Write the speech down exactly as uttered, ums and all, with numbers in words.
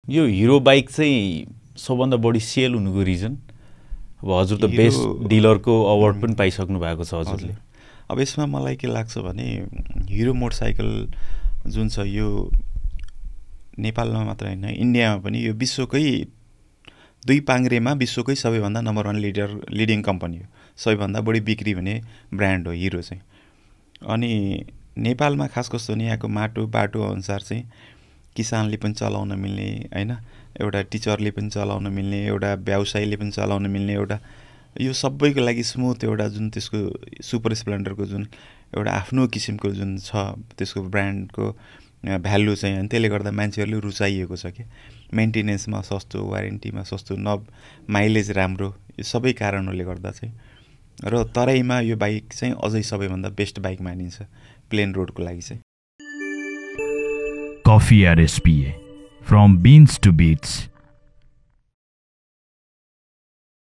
यो hero bike चाहिँ सबभन्दा बढी सेल हुनुको रिजन अब हजुर त बेस्ट डिलरको अवार्ड पनि पाइसक्नु भएको छ हजुरले। अब यसमा मलाई के लाग्छ भने हिरो मोटरसाइकल जुन छ यो नेपालमा मात्र हैन इन्डियामा पनि यो विश्वकै दुई पाङ्ग्रेमा विश्वकै सबैभन्दा number one leader leading company हो, सबैभन्दा बढी बिक्री हुने ब्रान्ड हो हिरो चाहिँ। अनि नेपालमा खास कस्तो नि यहाँको माटो बाटो अनुसार चाहिँ किसानले पनि चलाउन मिल्ने हैन, एउटा टिचरले पनि चलाउन मिल्ने, एउटा व्यवसायीले पनि चलाउन मिल्ने, एउटा यो सबैको लागि स्मुथ एउटा जुन त्यसको सुपर स्प्लेन्डरको जुन एउटा आफ्नो किसिमको जुन छ त्यसको ब्रान्डको भ्यालु चाहिँ अनि त्यसले गर्दा मान्छेहरूले रुचाइएको छ कि मेन्टेनेन्समा सस्तो, वारेन्टीमा सस्तो, न माइलेज राम्रो, यो सबै कारणहरूले गर्दा चाहिँ र तराईमा यो बाइक चाहिँ अझै सबैभन्दा बेस्ट बाइक मानिन्छ प्लेन रोडको लागि चाहिँ। Coffee R S P A, from beans to beats.